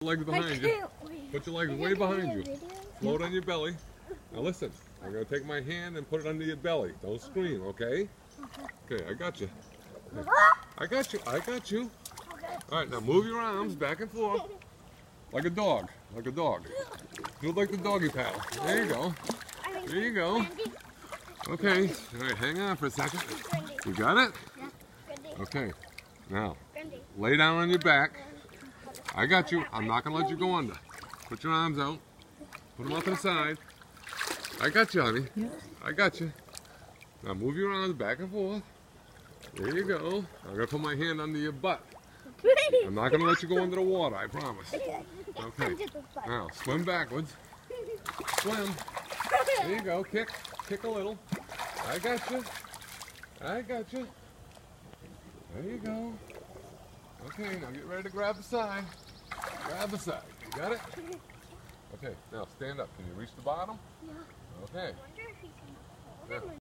Legs behind you. Put your legs way behind you. Float on your belly. Now listen, I'm going to take my hand and put it under your belly. Don't scream, okay? Okay, I got you. Okay. I got you. I got you. All right, now move your arms back and forth like a dog. Like a dog. Do it like the doggy paddle. There you go. There you go. Okay. All right, hang on for a second. You got it? Okay. Now, lay down on your back. I got you. I'm not going to let you go under. Put your arms out. Put them off to the side. I got you, honey. I got you. Now move your arms back and forth. There you go. I'm going to put my hand under your butt. I'm not going to let you go under the water, I promise. Okay. Now, swim backwards. Swim. There you go. Kick. Kick a little. I got you. I got you. There you go. Okay, now get ready to grab the side. Grab the side. You got it? Okay, now stand up. Can you reach the bottom? Yeah. Okay. I wonder if he can.